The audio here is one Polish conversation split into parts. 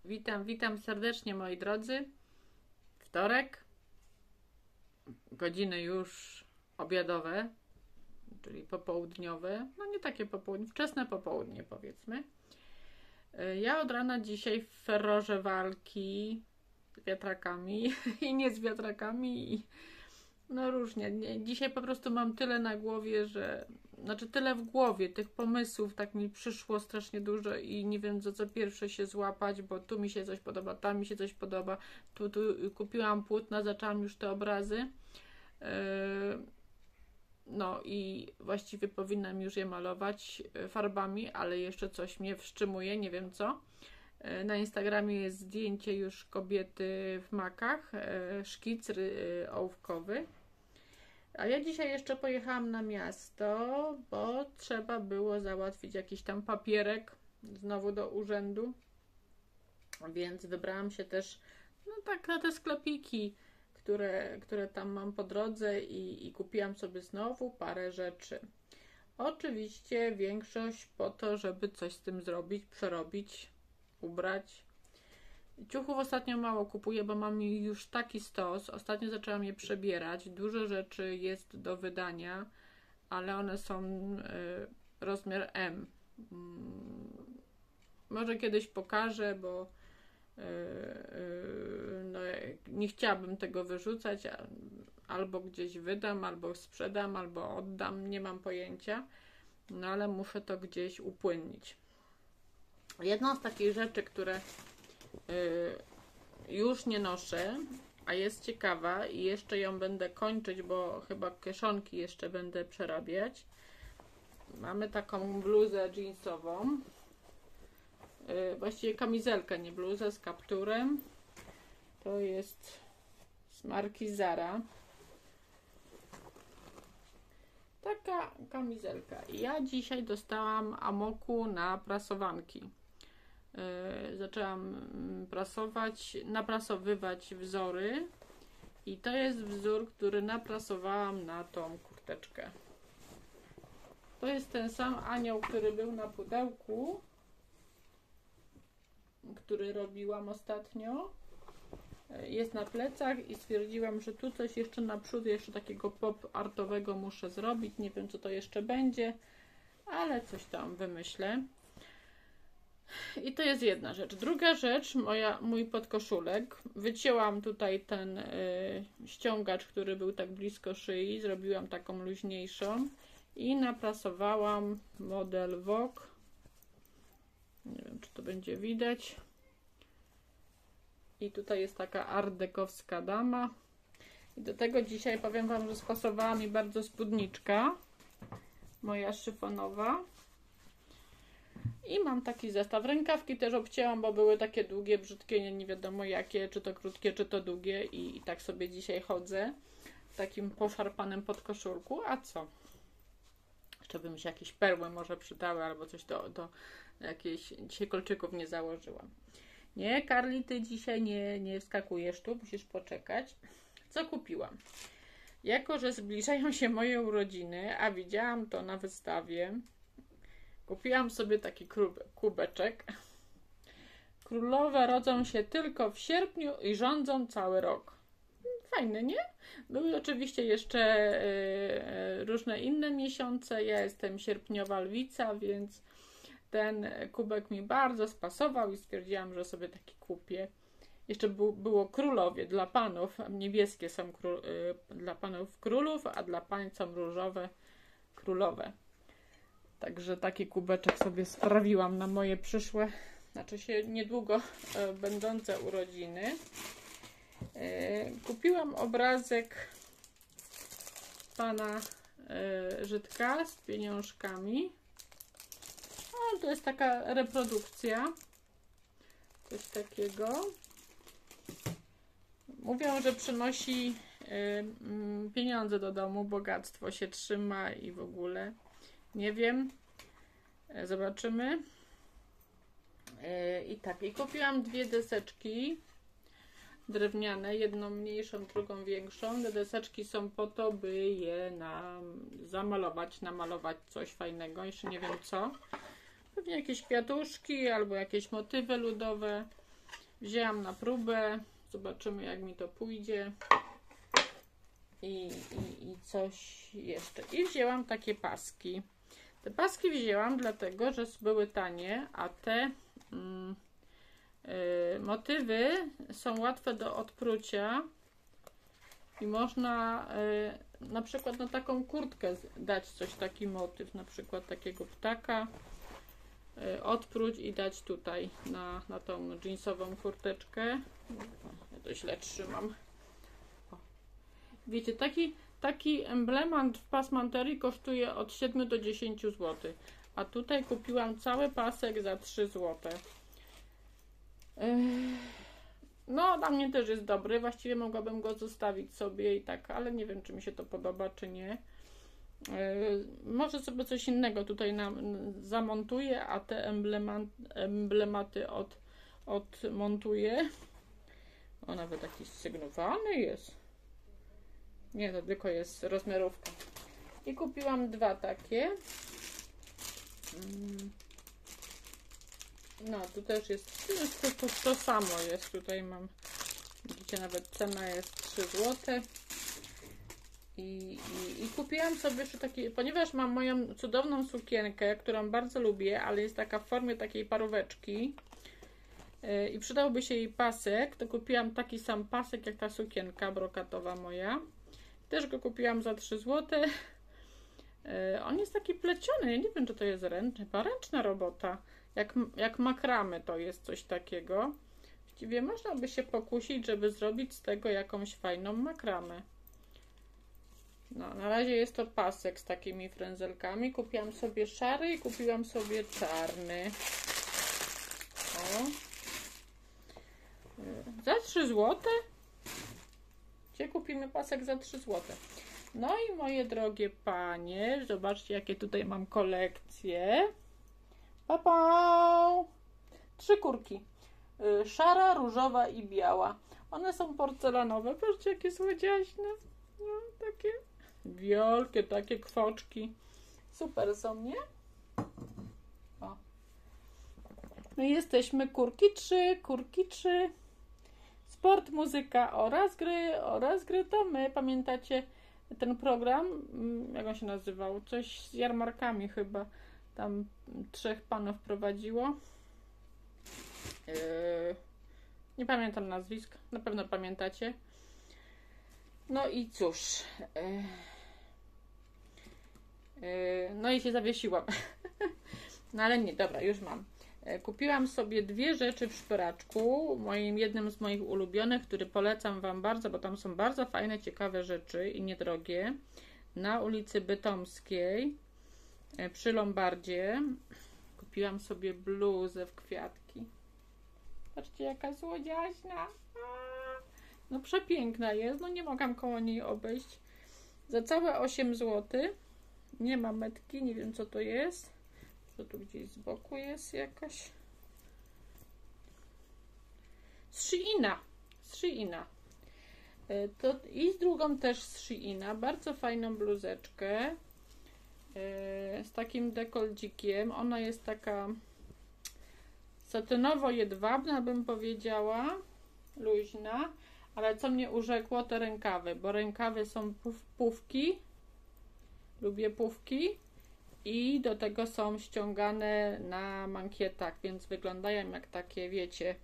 Witam serdecznie moi drodzy. Wtorek, godziny już obiadowe, czyli popołudniowe, no nie takie popołudnie, wczesne popołudnie powiedzmy. Ja od rana dzisiaj w ferrorze walki z wiatrakami i nie z wiatrakami, no różnie. Dzisiaj po prostu mam tyle na głowie, tyle w głowie, tych pomysłów tak mi przyszło strasznie dużo i nie wiem za co pierwsze się złapać, bo tu mi się coś podoba, tam mi się coś podoba, tu kupiłam płótna, zaczęłam już te obrazy. No i właściwie powinnam już je malować farbami, ale jeszcze coś mnie wstrzymuje, nie wiem co. Na Instagramie jest zdjęcie już kobiety w makach, szkic ołówkowy. A ja dzisiaj jeszcze pojechałam na miasto, bo trzeba było załatwić jakiś tam papierek znowu do urzędu. Więc wybrałam się też tak na te sklepiki, które tam mam po drodze i kupiłam sobie znowu parę rzeczy. Oczywiście większość po to, żeby coś z tym zrobić, przerobić, ubrać. Ciuchów ostatnio mało kupuję, bo mam już taki stos. Ostatnio zaczęłam je przebierać. Dużo rzeczy jest do wydania, ale one są rozmiar M. Może kiedyś pokażę, bo nie chciałabym tego wyrzucać. Albo gdzieś wydam, albo sprzedam, albo oddam. Nie mam pojęcia. No ale muszę to gdzieś upłynnić. Jedną z takich rzeczy, które już nie noszę, a jest ciekawa i jeszcze ją będę kończyć, bo chyba kieszonki jeszcze będę przerabiać. Mamy taką bluzę jeansową, właściwie kamizelkę, nie bluzę, z kapturem. To jest z marki Zara. Taka kamizelka. Ja dzisiaj dostałam amoku na prasowanki. Zaczęłam naprasowywać wzory i to jest wzór, który naprasowałam na tą kurteczkę. To jest ten sam anioł, który był na pudełku, który robiłam ostatnio. Jest na plecach i stwierdziłam, że tu coś jeszcze naprzód, jeszcze takiego pop artowego muszę zrobić. Nie wiem co to jeszcze będzie, ale coś tam wymyślę. I to jest jedna rzecz. Druga rzecz, mój podkoszulek. Wycięłam tutaj ten ściągacz, który był tak blisko szyi. Zrobiłam taką luźniejszą i naprasowałam model Vogue. Nie wiem, czy to będzie widać. I tutaj jest taka art-dekowska dama. I do tego dzisiaj powiem wam, że spasowała mi bardzo spódniczka. Moja szyfonowa. I mam taki zestaw. Rękawki też obcięłam, bo były takie długie, brzydkie, nie wiadomo jakie, czy to krótkie, czy to długie. I tak sobie dzisiaj chodzę w takim poszarpanym podkoszulku. A co? Jeszcze by mi się jakieś perły może przydały, albo coś do jakiejś... Dzisiaj kolczyków nie założyłam. Nie, Karli, ty dzisiaj nie wskakujesz tu, musisz poczekać. Co kupiłam? Jako że zbliżają się moje urodziny, a widziałam to na wystawie, kupiłam sobie taki kubeczek. Królowe rodzą się tylko w sierpniu i rządzą cały rok. Fajne, nie? Były oczywiście jeszcze różne inne miesiące. Ja jestem sierpniowa lwica, więc ten kubek mi bardzo spasował i stwierdziłam, że sobie taki kupię. Jeszcze było królowie dla panów. Niebieskie są dla panów królów, a dla pań są różowe królowe. Także taki kubeczek sobie sprawiłam na moje przyszłe, znaczy się niedługo będące urodziny. Kupiłam obrazek pana Żydka z pieniążkami. O, to jest taka reprodukcja. Coś takiego. Mówią, że przynosi pieniądze do domu, bogactwo się trzyma i w ogóle. Nie wiem. Zobaczymy. I tak, i kupiłam dwie deseczki drewniane, jedną mniejszą, drugą większą. Te deseczki są po to, by je zamalować, namalować coś fajnego, jeszcze nie wiem co. Pewnie jakieś kwiatuszki albo jakieś motywy ludowe. wzięłam na próbę, zobaczymy jak mi to pójdzie. I coś jeszcze. I wzięłam takie paski. Te paski wzięłam dlatego, że były tanie, a te motywy są łatwe do odprucia i można na przykład na taką kurtkę dać taki motyw, na przykład takiego ptaka odpróć i dać tutaj na tą jeansową kurteczkę. Ja to źle trzymam. Wiecie, taki emblemat w pasmanterii kosztuje od 7 do 10 zł. A tutaj kupiłam cały pasek za 3 zł. No, dla mnie też jest dobry. Właściwie mogłabym go zostawić sobie i tak, ale nie wiem, czy mi się to podoba, czy nie. Może sobie coś innego tutaj zamontuję, a te emblematy odmontuję. O, nawet jakiś sygnowany jest. Nie, to tylko jest rozmiarówka. I kupiłam dwa takie. No, tu też jest to samo jest. Tutaj mam, widzicie, nawet cena jest 3 zł. I kupiłam sobie jeszcze taki, ponieważ mam moją cudowną sukienkę, którą bardzo lubię, ale jest taka w formie takiej paróweczki i przydałby się jej pasek, to kupiłam taki sam pasek jak ta sukienka brokatowa moja. Też go kupiłam za 3 zł. On jest taki pleciony, ja nie wiem, czy to jest ręczna robota. Jak makramy to jest coś takiego. Właściwie można by się pokusić, żeby zrobić z tego jakąś fajną makramę. No, na razie jest to pasek z takimi frędzelkami. Kupiłam sobie szary i kupiłam sobie czarny. O. Za 3 zł. Gdzie kupimy pasek za 3 zł? No i moje drogie panie, zobaczcie jakie tutaj mam kolekcje. Pa! 3 kurki. Szara, różowa i biała. One są porcelanowe. Patrzcie jakie słodziaśne. No, takie wielkie, takie kwoczki. Super są, nie? O. No i jesteśmy kurki 3. Sport, muzyka oraz gry to my. Pamiętacie ten program? Jak on się nazywał? Coś z jarmarkami chyba. Tam 3 panów prowadziło. Nie pamiętam nazwisk. Na pewno pamiętacie. No i cóż. No i się zawiesiłam. No ale nie, dobra, już mam. Kupiłam sobie 2 rzeczy w szperaczku, jednym z moich ulubionych, który polecam Wam bardzo, bo tam są bardzo fajne, ciekawe rzeczy i niedrogie. Na ulicy Bytomskiej przy Lombardzie kupiłam sobie bluzę w kwiatki. Patrzcie jaka słodziaśna. No przepiękna jest, no nie mogłam koło niej obejść. Za całe 8 zł. Nie ma metki, nie wiem co to jest. To tu gdzieś z boku jest jakaś. Z Sheina. To i z drugą też z Sheina. Bardzo fajną bluzeczkę. Z takim dekoldzikiem. Ona jest taka satynowo-jedwabna, bym powiedziała. Luźna. Ale co mnie urzekło, to rękawy. Bo rękawy są pufki. Lubię pufki. I do tego są ściągane na mankietach, więc wyglądają jak takie, wiecie,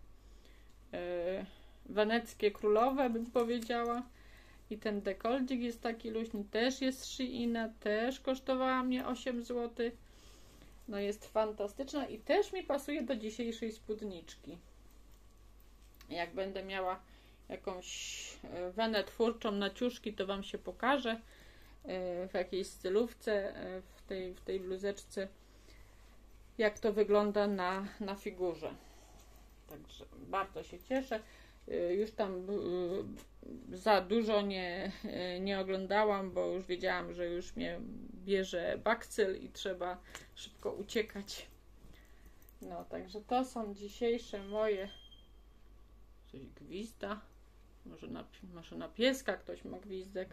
weneckie królowe, bym powiedziała. I ten dekoldzik jest taki luźny, też jest z Sheina, też kosztowała mnie 8 zł. No jest fantastyczna i też mi pasuje do dzisiejszej spódniczki. Jak będę miała jakąś wenę twórczą na ciuszki, to Wam się pokażę w jakiejś stylówce, w tej bluzeczce, jak to wygląda na figurze. Także bardzo się cieszę. Już tam za dużo nie oglądałam, bo już wiedziałam, że już mnie bierze bakcyl i trzeba szybko uciekać. No, także to są dzisiejsze moje... Coś gwizda. Może na pieska ktoś ma gwizdek.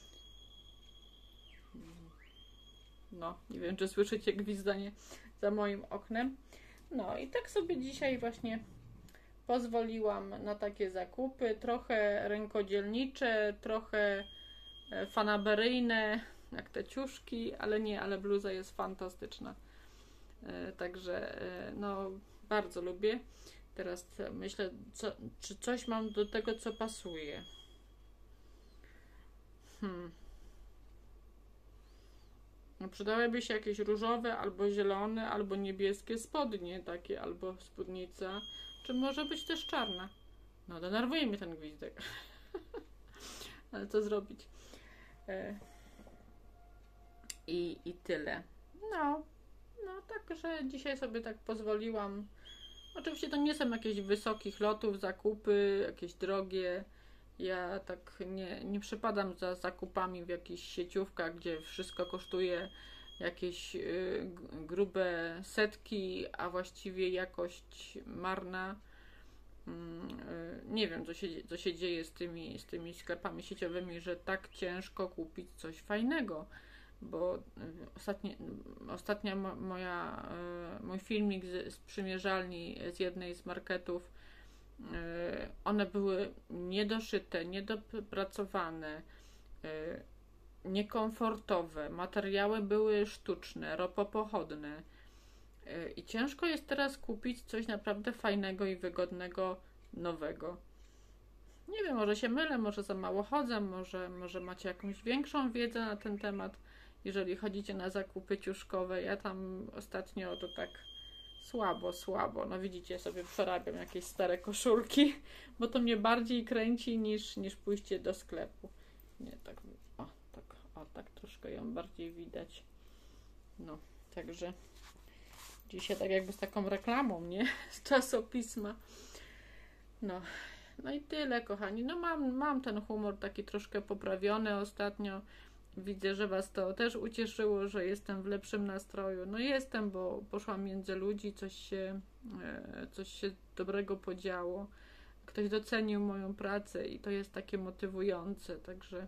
No, nie wiem, czy słyszycie gwizdanie za moim oknem. No i tak sobie dzisiaj właśnie pozwoliłam na takie zakupy, trochę rękodzielnicze, trochę fanaberyjne, jak te ciuszki, ale bluza jest fantastyczna. Także no, bardzo lubię. Teraz myślę, czy coś mam do tego, co pasuje. No, przydałyby się jakieś różowe, albo zielone, albo niebieskie spodnie takie, albo spódnica. Czy może być też czarna? No, denerwuje mnie ten gwizdek. Ale co zrobić? I tyle. No, także dzisiaj sobie tak pozwoliłam. Oczywiście to nie są jakieś wysokich lotów, zakupy, jakieś drogie. Ja tak nie przepadam za zakupami w jakichś sieciówkach, gdzie wszystko kosztuje jakieś grube setki, a właściwie jakość marna. Nie wiem, co się dzieje z tymi sklepami sieciowymi, że tak ciężko kupić coś fajnego, bo mój filmik z przymierzalni z jednej z marketów, one były niedoszyte, niedopracowane, niekomfortowe, materiały były sztuczne, ropopochodne i ciężko jest teraz kupić coś naprawdę fajnego i wygodnego, nowego. Nie wiem, może się mylę, może za mało chodzę, może macie jakąś większą wiedzę na ten temat, jeżeli chodzicie na zakupy ciuszkowe. Ja tam ostatnio to tak słabo. No widzicie, sobie przerabiam jakieś stare koszulki, bo to mnie bardziej kręci niż pójście do sklepu. Nie, tak troszkę ją bardziej widać. No, także dzisiaj tak jakby z taką reklamą, nie? Z czasopisma. No i tyle, kochani. No mam ten humor taki troszkę poprawiony ostatnio. Widzę, że Was to też ucieszyło, że jestem w lepszym nastroju. No jestem, bo poszłam między ludzi, coś się dobrego podziało. Ktoś docenił moją pracę i to jest takie motywujące, także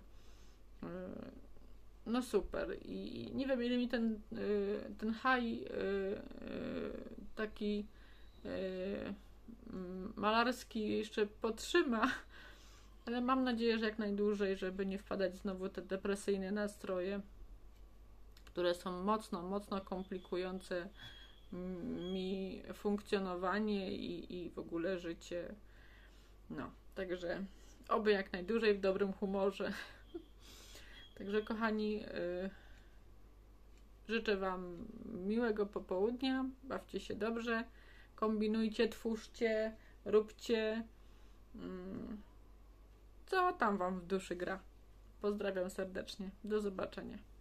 no super. I nie wiem, ile mi ten haj taki malarski jeszcze potrzyma, ale mam nadzieję, że jak najdłużej, żeby nie wpadać znowu w te depresyjne nastroje, które są mocno komplikujące mi funkcjonowanie i w ogóle życie. No, także oby jak najdłużej w dobrym humorze. Także kochani, życzę Wam miłego popołudnia, bawcie się dobrze, kombinujcie, twórzcie, róbcie, co tam Wam w duszy gra. Pozdrawiam serdecznie, do zobaczenia.